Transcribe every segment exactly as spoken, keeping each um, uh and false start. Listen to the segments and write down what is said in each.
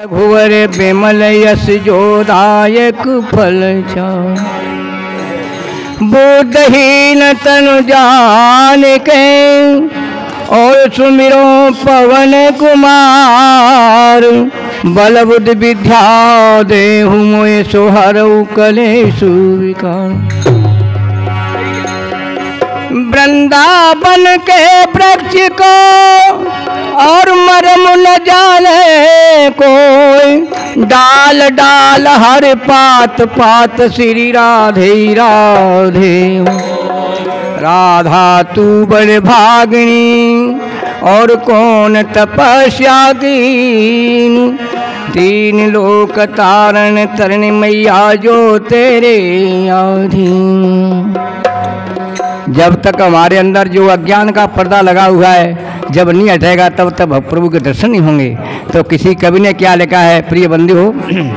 घुवर बिमल यश जोदायक फल बुद्धहीन तनु जान के और सुमिरो पवन कुमार बल बुद्ध विद्या देहु मोय सोहरऊ कलेशु विकार। वृंदावन के वृक्ष को और मरम न जाने कोई डाल डाल हर पात पात श्री राधे राधे। राधा तू बड़ भागिनी और कौन तपस्या की तीन लोक तारण तरण मैया जो तेरे अधीन। जब तक हमारे अंदर जो अज्ञान का पर्दा लगा हुआ है जब नहीं हटेगा तब तक प्रभु के दर्शन नहीं होंगे। तो किसी कवि ने क्या लिखा है प्रिय बंधु हो,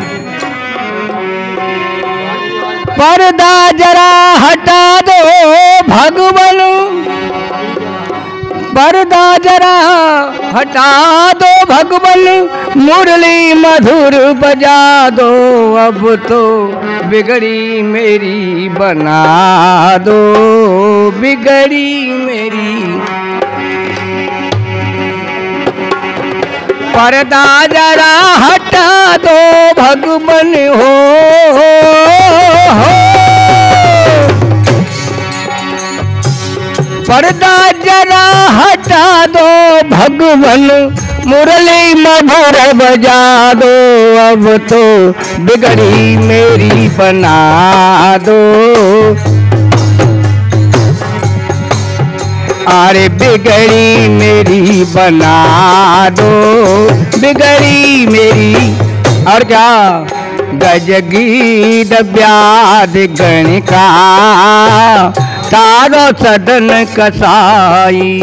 पर्दा जरा हटा दो भगवन, पर्दा जरा हटा दो भगवन, मुरली मधुर बजा दो अब तो बिगड़ी मेरी बना दो, बिगड़ी मेरी। पर्दा जरा हटा दो भगवन हो, हो। पर्दा जरा हटा दो भगवन, मुरली मधुर बजा दो अब तो बिगड़ी मेरी बना दो। अरे बिगड़ी मेरी बना दो, बिगड़ी मेरी। और क्या गज गीत व्याध गणिका तारो सदन कसाई,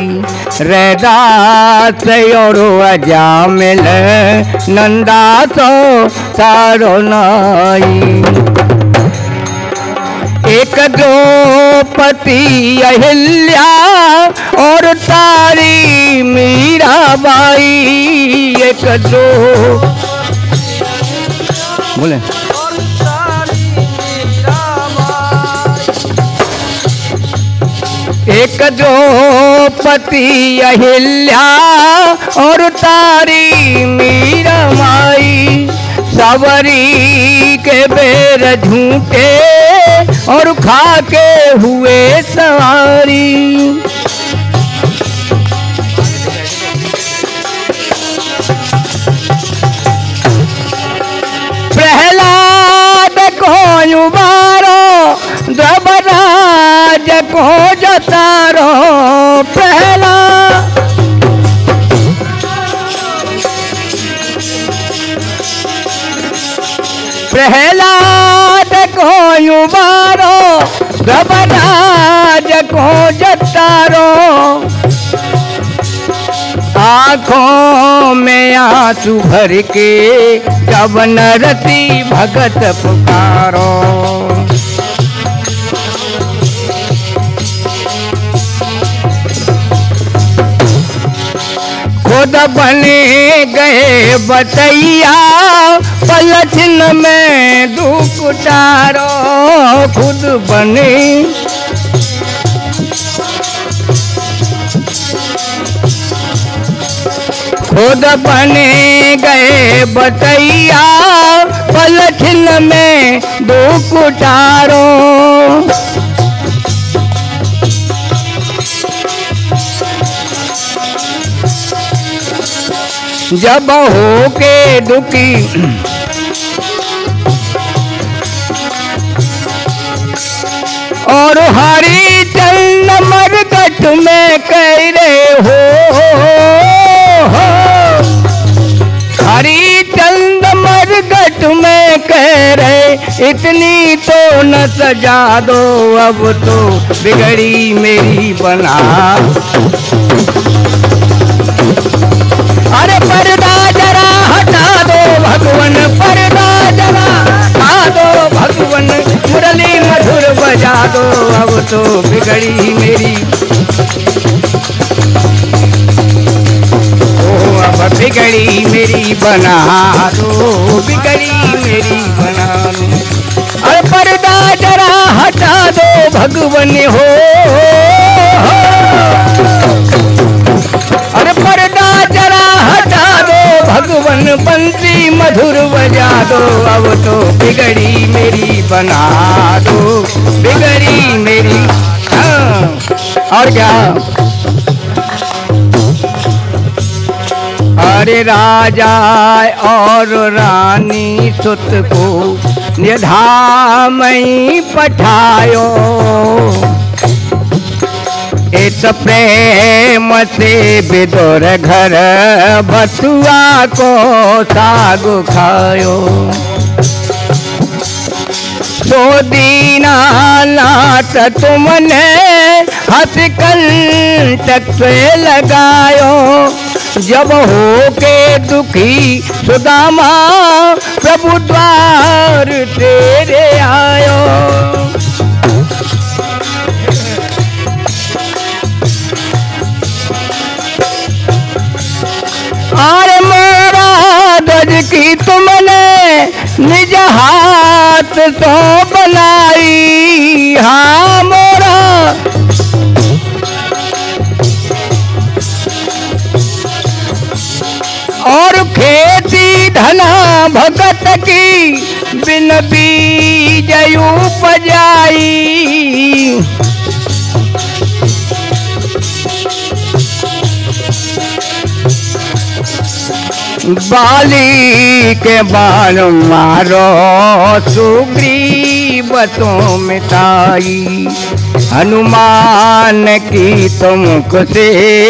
रैदास और अजामिल नंदा सो तारो नाई। एक द्रौपदी अहिल्या और तारी मीराबाई, एक दो बोले एक द्रौपदी अहिल्या और तारी मीराबाई, सवरी के बेर झूठे और खा के हुए सवारी। प्रहलाद को उबारो द्रवराज को जतारो, प्रहलाद प्रहलाद को उबारो द्रवराज को जतारो। आँखों में आंसू भर के जब नरती भगत पुकारो, खुद बने गए बतैया पलछन में दुख उतारो, खुद बने खुद बने गए बतैया पलछन में दुख उतारो। जब हो के दुखी और हरी चंद मरकट में कह रहे हो, हरी चंद मरकट में कह रहे इतनी तो न सजा दो अब तो बिगड़ी मेरी बना। अरे पर्दा जरा हटा दो भगवन, पर्दा जरा हटा दो भगवन, मुरली मधुर बजा दो अब तो बिगड़ी मेरी। ओ अब बिगड़ी मेरी बना दो। बिगड़ी मेरी बना दो। अरे पर्दा जरा हटा दो भगवन हो, अरे पर्दा जरा हटा दो भगवन, बंसी मधुर बजा दो, अब तो बिगड़ी मेरी बना दो, बिगड़ी मेरी। हाँ और क्या, अरे राजा और रानी सुत को निधामई पठायो, इस प्रेम से बिदुर घर बथुआ को साग खायो। सो दीना नाथ तुमने हंस कंटक से लगायो, जब हो के दुखी सुदामा प्रभु द्वार तेरे आयो। अरे मेरा ध्वज की तुमने निज हाथ तो बनाई, हाँ मोरा और खेती धना भगत की बिन बीजयु उपजाई। बाली के बाल मारो सुग्रीव तो मिटाई, हनुमान की तो मुख से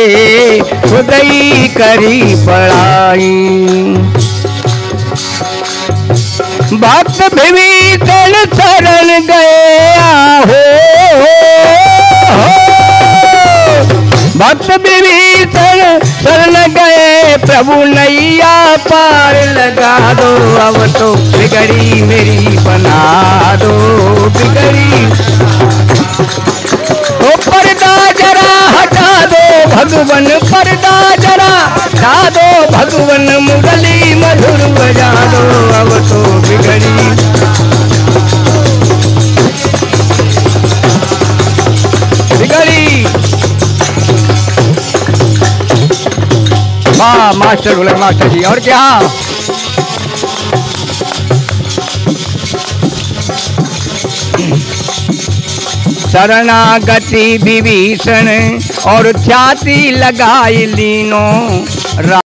खुदाई करी पढ़ाई। भक्त विभीषण शरण गया हो, भक्त विभीषण शरण गए, प्रभु नैया पार लगा दो, अब तो बिगड़ी मेरी बना दो, बिगड़ी। तो पर्दा जरा हटा दो भगवन, पर्दा जरा हटा दो भगवन, मुरली मधुर बजा दो, अब तो बिगड़ी। बिगड़ी। वाह मास्टर बोले मास्टर जी। और क्या, शरणागति विभीषण और छाती लगाई लीनो।